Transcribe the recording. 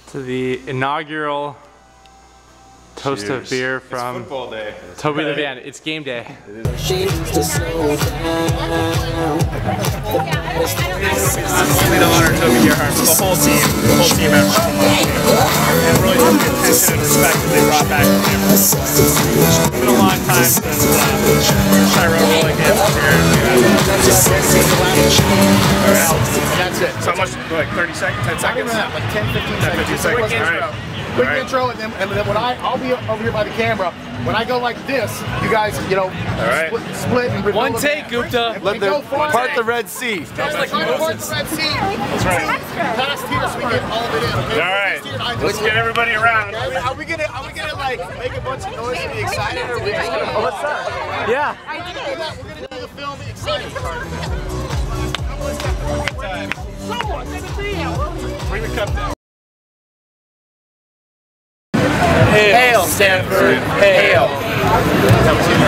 to the inaugural toast of beer from football day. Toby the band. It's game day. It's only to honor Toby Gerhardt, the whole team effort. And really just the attention and respect that they brought back from him. It's been a long time since Shiro really came up here. That's it. So much, like 30 seconds, 10 seconds? Like 10, 15 seconds. 15 seconds. Quick intro, and then when I'll be over here by the camera. When I go like this, you guys, split and reveal. One take, Gupta. Let them part the Red Sea. That's right. Part the Red Sea. That's right. Past here so we get all of it in. Okay? All right. Let's get everybody around. Are we gonna like make a bunch of noise and be excited, or are we just gonna? Oh, what's that? Yeah. We're gonna do the film excited part. Bring the cup down. Hail, Stanford! Hail!